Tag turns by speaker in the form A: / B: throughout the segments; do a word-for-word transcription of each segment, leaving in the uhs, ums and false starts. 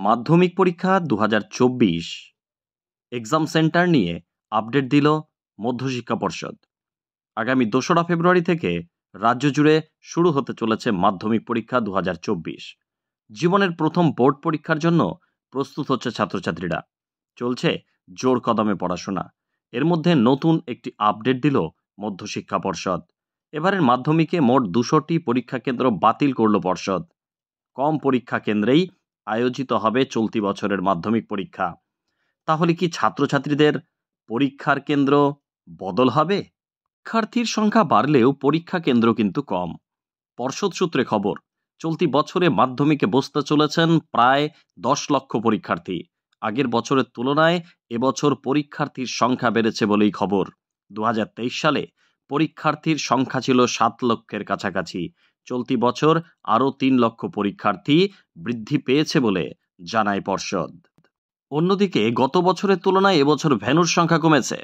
A: মাধ্যমিক পরীক্ষা দু হাজার চব্বিশ এক্সাম সেন্টার নিয়ে আপডেট দিল মধ্যশিক্ষা পর্ষদ। আগামী দোসরা ফেব্রুয়ারি থেকে রাজ্য জুড়ে শুরু হতে চলেছে মাধ্যমিক পরীক্ষা দু হাজার চব্বিশ। জীবনের প্রথম বোর্ড পরীক্ষার জন্য প্রস্তুত হচ্ছে ছাত্রছাত্রীরা। চলছে জোর কদমে পড়াশোনা। এর মধ্যে নতুন একটি আপডেট দিল মধ্যশিক্ষা পর্ষদ। এবারের মাধ্যমিকে মোট দুশোটি পরীক্ষা কেন্দ্র বাতিল করল পর্ষদ। কম পরীক্ষা কেন্দ্রেই আয়োজিত হবে চলতি বছরের মাধ্যমিক পরীক্ষা। তাহলে কি ছাত্রছাত্রীদের পরীক্ষার কেন্দ্র বদল হবে? শিক্ষার্থীর সংখ্যা বাড়লেও পরীক্ষা কেন্দ্র কিন্তু কম। পর্ষদ সূত্রে খবর, চলতি বছরে মাধ্যমিকে বসতে চলেছেন প্রায় দশ লক্ষ পরীক্ষার্থী। আগের বছরের তুলনায় এবছর পরীক্ষার্থীর সংখ্যা বেড়েছে বলেই খবর। দু হাজার তেইশ সালে পরীক্ষার্থীর সংখ্যা ছিল সাত লক্ষের কাছাকাছি। চলতি বছর আরও তিন লক্ষ পরীক্ষার্থী বৃদ্ধি পেয়েছে বলে জানায় পর্ষদ। অন্যদিকে গত বছরের তুলনায় এবছর ভ্যানুর সংখ্যা কমেছে।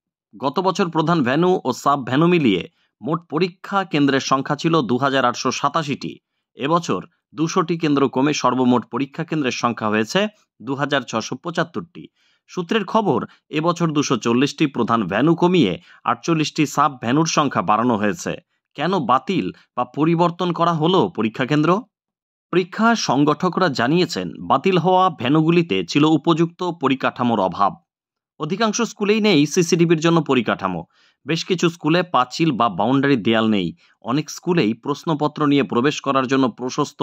A: গত বছর প্রধান ভ্যানু ও সাব ভ্যানু মিলিয়ে মোট পরীক্ষা কেন্দ্রের সংখ্যা ছিল দু হাজার আটশো সাতাশিটি। এবছর দুশোটি কেন্দ্র কমে সর্বমোট পরীক্ষা কেন্দ্রের সংখ্যা হয়েছে দু হাজার ছশো পঁচাত্তরটি। সূত্রের খবর, এবছর দুশো চল্লিশটি প্রধান ভ্যানু কমিয়ে আটচল্লিশটি সাব ভ্যানুর সংখ্যা বাড়ানো হয়েছে। কেন বাতিল বা পরিবর্তন করা হলো পরীক্ষা কেন্দ্র? পরীক্ষা সংগঠকরা জানিয়েছেন, বাতিল হওয়া ভ্যানুগুলিতে ছিল উপযুক্ত পরিকাঠামোর অভাব। অধিকাংশ স্কুলেই নেই সিসিটিভির জন্য পরিকাঠামো। বেশ কিছু স্কুলে পাঁচিল বা বাউন্ডারি দেয়াল নেই। অনেক স্কুলেই প্রশ্নপত্র নিয়ে প্রবেশ করার জন্য প্রশস্ত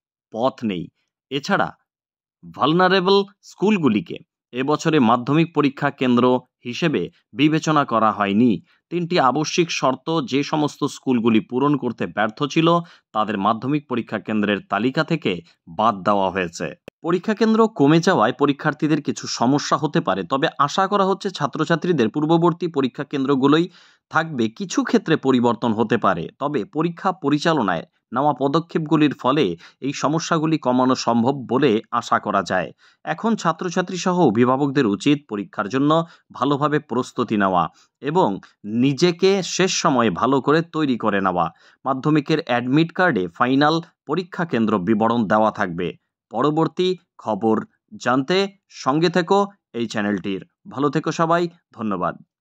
A: পথ নেই। এছাড়া ভালনারেবল স্কুলগুলিকে এবছরে মাধ্যমিক পরীক্ষা কেন্দ্র হিসেবে বিবেচনা করা হয়নি। তিনটি আবশ্যিক শর্ত যে সমস্ত স্কুলগুলি পূরণ করতে ব্যর্থ ছিল তাদের মাধ্যমিক পরীক্ষা কেন্দ্রের তালিকা থেকে বাদ দেওয়া হয়েছে। পরীক্ষা কেন্দ্র কমে যাওয়ায় পরীক্ষার্থীদের কিছু সমস্যা হতে পারে, তবে আশা করা হচ্ছে ছাত্রছাত্রীদের পূর্ববর্তী পরীক্ষা কেন্দ্রগুলোই থাকবে। কিছু ক্ষেত্রে পরিবর্তন হতে পারে, তবে পরীক্ষা পরিচালনায় নেওয়া পদক্ষেপগুলির ফলে এই সমস্যাগুলি কমানো সম্ভব বলে আশা করা যায়। এখন ছাত্রছাত্রী সহ অভিভাবকদের উচিত পরীক্ষার জন্য ভালোভাবে প্রস্তুতি নেওয়া এবং নিজেকে শেষ সময়ে ভালো করে তৈরি করে নেওয়া। মাধ্যমিকের অ্যাডমিট কার্ডে ফাইনাল পরীক্ষা কেন্দ্র বিবরণ দেওয়া থাকবে। পরবর্তী খবর জানতে সঙ্গে থেকো এই চ্যানেলটির। ভালো থেকো সবাই, ধন্যবাদ।